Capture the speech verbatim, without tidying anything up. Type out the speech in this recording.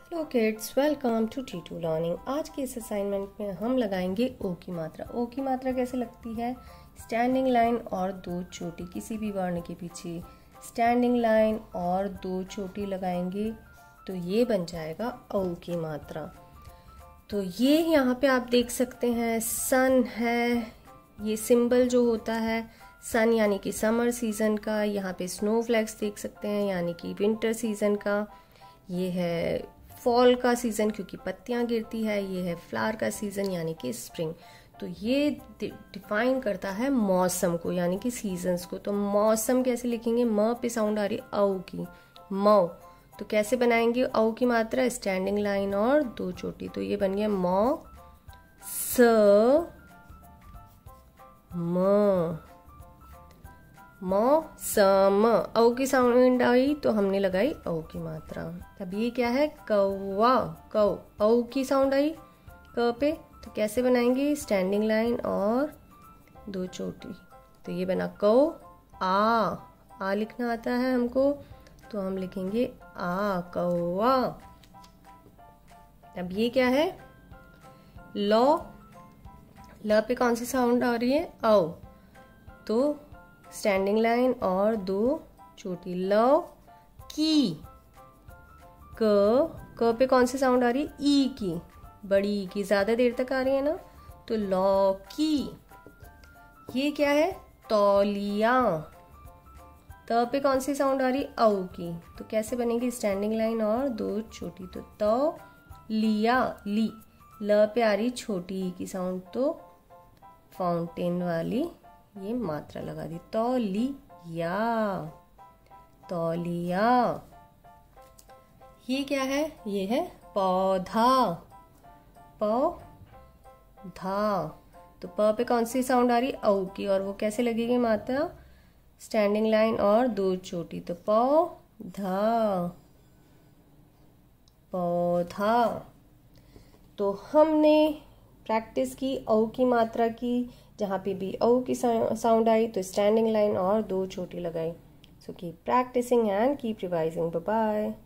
Hello kids, welcome to T two learning. आज के इस असाइनमेंट में हम लगाएंगे ओ की मात्रा। ओ की मात्रा कैसे लगती है? स्टैंडिंग लाइन और दो चोटी, किसी भी वर्ण के पीछे स्टैंडिंग लाइन और दो चोटी लगाएंगे तो ये बन जाएगा ओ की मात्रा। तो ये यहाँ पे आप देख सकते हैं सन है, ये सिंबल जो होता है सन यानी कि समर सीजन का। यहाँ पे स्नो फ्लैक्स देख सकते हैं यानी कि विंटर सीजन का। ये है फॉल का सीज़न क्योंकि पत्तियां गिरती है। ये है फ्लावर का सीज़न यानी कि स्प्रिंग। तो ये डिफाइन करता है मौसम को यानी कि सीजन्स को। तो मौसम कैसे लिखेंगे? म पे साउंड आ रही है औ की, मौ। तो कैसे बनाएंगे औ की मात्रा? स्टैंडिंग लाइन और दो चोटी। तो ये बन गया मौ स म, मौसम। औ की साउंड आई तो हमने लगाई औ की मात्रा। अब ये क्या है? कौवा, कौ। औ की साउंड आई क पे तो कैसे बनाएंगे? स्टैंडिंग लाइन और दो चोटी। तो ये बना कौ। आ, आ लिखना आता है हमको तो हम लिखेंगे आ, कौवा। अब ये क्या है? लौ, ल पे कौन सी साउंड आ रही है? औ। तो स्टैंडिंग लाइन और दो चोटी। लौ की, क, क पे कौन सी साउंड आ रही है? ई की, बड़ी ई की, ज्यादा देर तक आ रही है ना। तो लौ की। ये क्या है? तौलिया, त पे कौन सी साउंड आ रही है? औ की। तो कैसे बनेगी? स्टैंडिंग लाइन और दो चोटी। तो तौ लिया, ली, ल पे आ रही छोटी ई की साउंड तो फाउंटेन वाली ये मात्रा लगा दी। तौलिया, तौलिया। ये क्या है? ये है पौधा, पौधा। तो प पे कौन सी साउंड आ रही है? औ की। और वो कैसे लगेगी मात्रा? स्टैंडिंग लाइन और दो चोटी। तो पौधा, पौधा। तो हमने प्रैक्टिस की औ की मात्रा की। जहाँ पे भी औ की साउंड आई तो स्टैंडिंग लाइन और दो चोटी लगाई। So keep practising and keep revising. Bye bye.